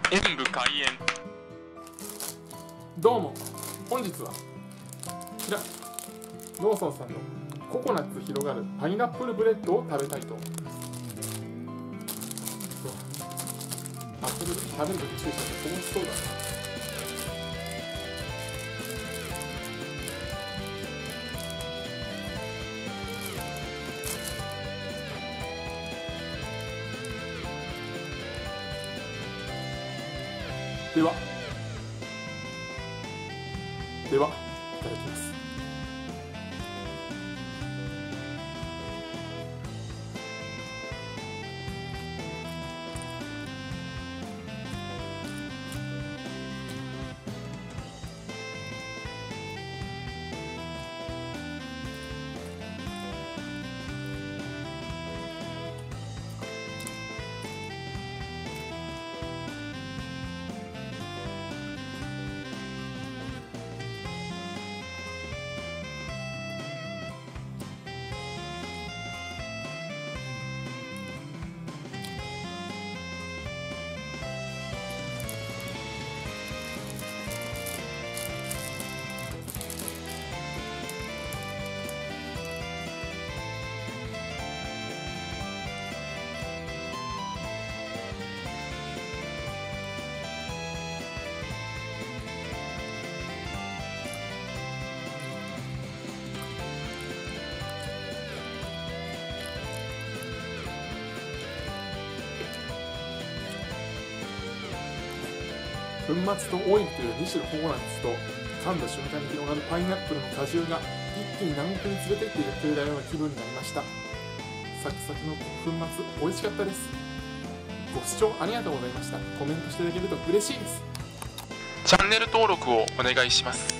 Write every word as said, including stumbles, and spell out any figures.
演武開演。 どうも、本日はこちらローソンさんのココナッツ広がるパイナップルブレッドを食べたいと思います。アップル食べるとき注意して楽しそうだな。ではではいただきます。粉末とオイルというに種のココナッツと噛んだ瞬間に広がるパイナップルの果汁が一気に南国に連れてってくれたような気分になりました。サクサクの粉末美味しかったです。ご視聴ありがとうございました。コメントしていただけると嬉しいです。 チャンネル登録をお願いします。